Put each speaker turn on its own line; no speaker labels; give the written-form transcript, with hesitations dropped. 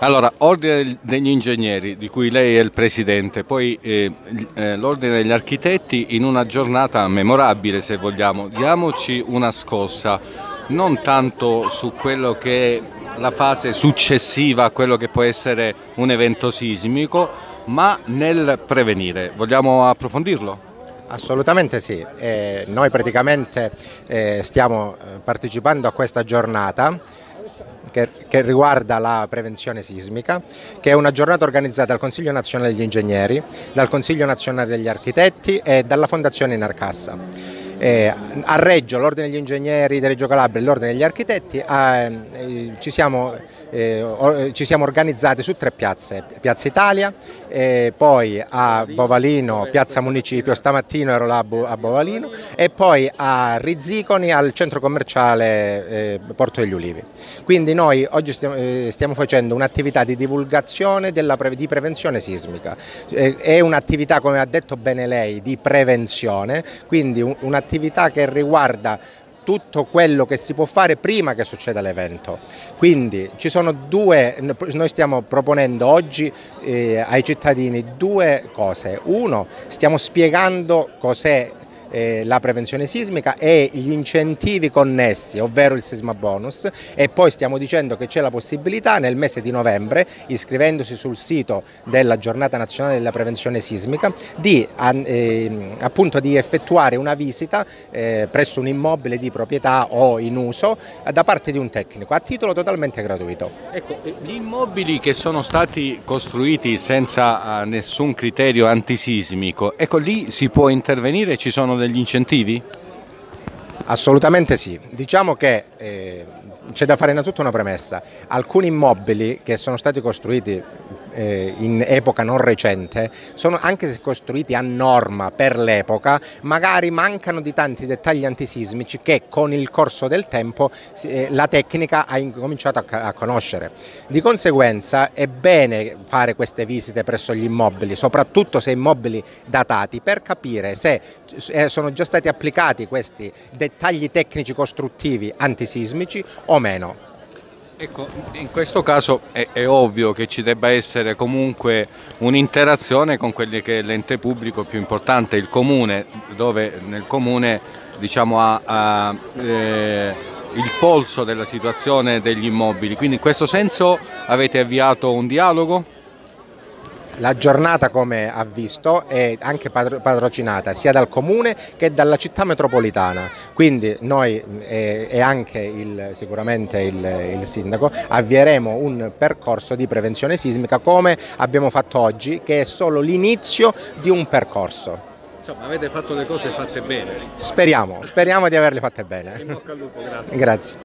Allora, Ordine degli Ingegneri, di cui lei è il presidente, poi l'Ordine degli Architetti, in una giornata memorabile, se vogliamo, diamoci una scossa, non tanto su quello che è la fase successiva a quello che può essere un evento sismico, ma nel prevenire. Vogliamo approfondirlo?
Assolutamente sì, noi praticamente stiamo partecipando a questa giornata che riguarda la prevenzione sismica, che è una giornata organizzata dal Consiglio Nazionale degli Ingegneri, dal Consiglio Nazionale degli Architetti e dalla Fondazione Inarcassa. A Reggio, l'Ordine degli Ingegneri di Reggio Calabria e l'Ordine degli Architetti ci siamo organizzati su 3 piazze: Piazza Italia, poi a Bovalino, Piazza Municipio, stamattina ero là a Bovalino, e poi a Rizziconi al centro commerciale Porto degli Ulivi. Quindi noi oggi stiamo facendo un'attività di divulgazione di prevenzione sismica. È un'attività, come ha detto bene lei, di prevenzione, quindi un'attività che riguarda tutto quello che si può fare prima che succeda l'evento. Quindi noi stiamo proponendo oggi ai cittadini 2 cose. Uno, stiamo spiegando cos'è la prevenzione sismica e gli incentivi connessi, ovvero il sisma bonus, e poi stiamo dicendo che c'è la possibilità nel mese di novembre, iscrivendosi sul sito della Giornata Nazionale della Prevenzione Sismica, appunto di effettuare una visita presso un immobile di proprietà o in uso da parte di un tecnico, a titolo totalmente gratuito.
Ecco, gli immobili che sono stati costruiti senza nessun criterio antisismico, ecco, lì si può intervenire, ci sono degli incentivi?
Assolutamente sì, diciamo che c'è da fare innanzitutto una premessa: alcuni immobili che sono stati costruiti in epoca non recente, sono anche se costruiti a norma per l'epoca, magari mancano di tanti dettagli antisismici che con il corso del tempo la tecnica ha incominciato a conoscere. Di conseguenza è bene fare queste visite presso gli immobili, soprattutto se immobili datati, per capire se sono già stati applicati questi dettagli tecnici costruttivi antisismici o meno.
Ecco, in questo caso è ovvio che ci debba essere comunque un'interazione con quelli che è l'ente pubblico più importante, il comune, dove nel comune diciamo ha il polso della situazione degli immobili. Quindi in questo senso avete avviato un dialogo?
La giornata, come ha visto, è anche patrocinata sia dal Comune che dalla città metropolitana, quindi noi e anche sicuramente il Sindaco avvieremo un percorso di prevenzione sismica come abbiamo fatto oggi, che è solo l'inizio di un percorso.
Insomma, avete fatto le cose fatte bene.
Speriamo di averle fatte bene.
In bocca al lupo, grazie.
Grazie.